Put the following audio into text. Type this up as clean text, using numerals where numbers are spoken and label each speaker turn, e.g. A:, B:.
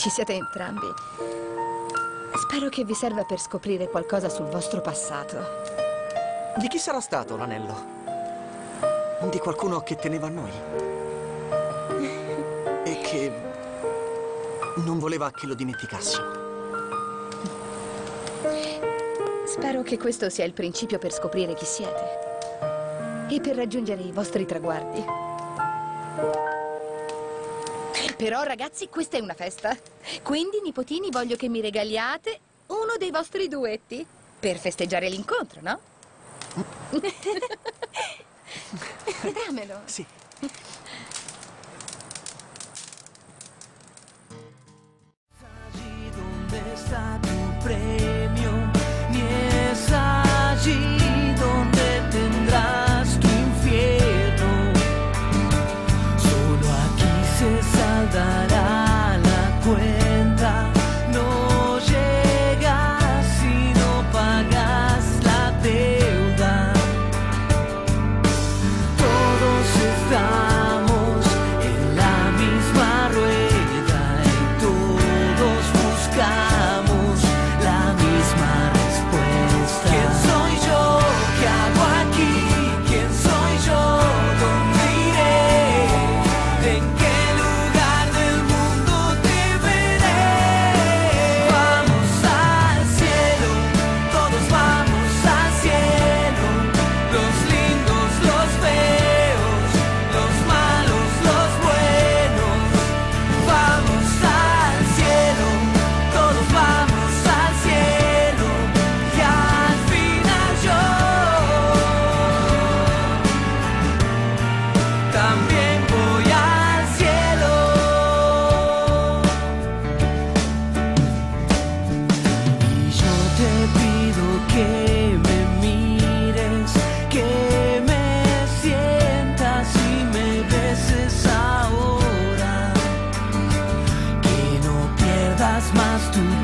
A: ci siete entrambi. Spero che vi serva per scoprire qualcosa sul vostro passato.
B: Di chi sarà stato l'anello? Di qualcuno che teneva a noi? E che non voleva che lo dimenticassimo.
A: Spero che questo sia il principio per scoprire chi siete e per raggiungere i vostri traguardi. Però, ragazzi, questa è una festa. Quindi, nipotini, voglio che mi regaliate uno dei vostri duetti per festeggiare l'incontro, no? Dammelo.
B: Sì.
C: ¿Dónde está tu premio? Ni es allí donde tendrás tu infierno. Solo aquí se saldará la cuenta. No llegas si no pagas la deuda. Todos estamos en la misma rueda y todos buscamos la misma respuesta. ¿Quién soy yo? ¿Qué hago aquí? ¿Quién soy yo? ¿Dónde iré? ¿En qué lugar del mundo te veré? Vamos al cielo, todos vamos al cielo. Los lindos, los feos, los malos, los buenos. Vamos al cielo, todos vamos al cielo. Y al final yo también voy al cielo. Y yo te pido que me mires, que me sientas y me beses ahora, que no pierdas más tu